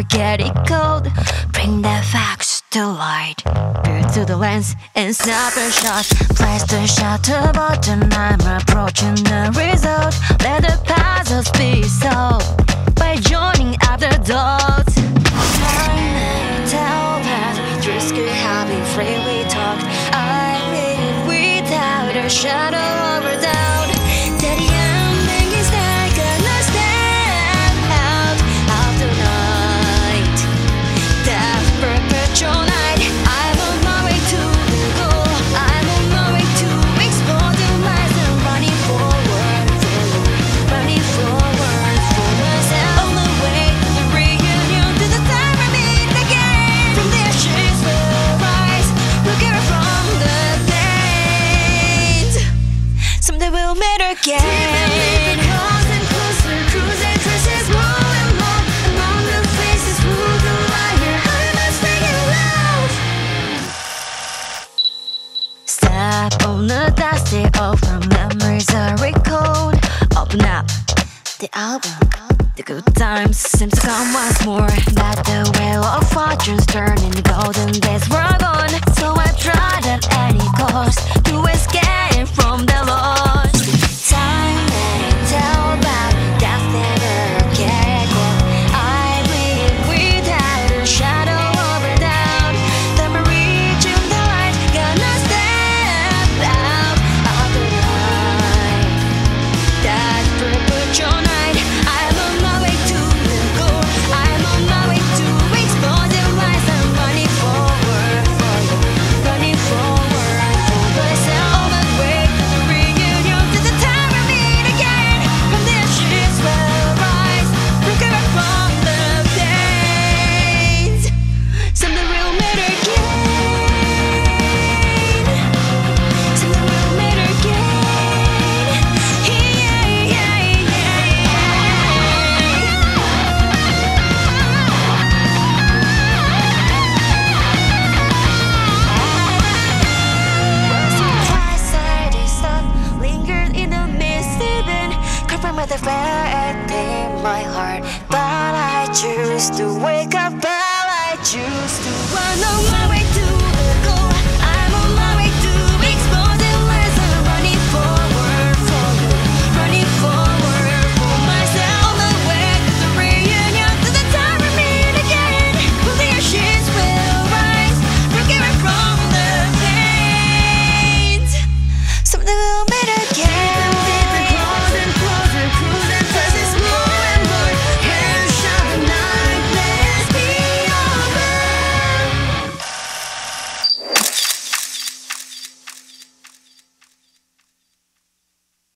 never get it cold. Bring that facts to light. Peer to the lens and snap a shot. Press the shutter button, I'm approaching the result. Let the puzzles be solved by joining up the dots. Time tell that dreams could have been freely talked. I live without a shadow of a doubt. That the ending is not gonna stand out of the night. That perpetual night. I'm on my way to the goal. I'm on my way to explore the lies and running forward, running forward for myself. On the way to the reunion, to the time I meet again. From the ashes will rise. We'll get it from the pain. Someday we'll meet again. Step on the dusty over memories are recalled. Open up the album. The good times seem to come once more. That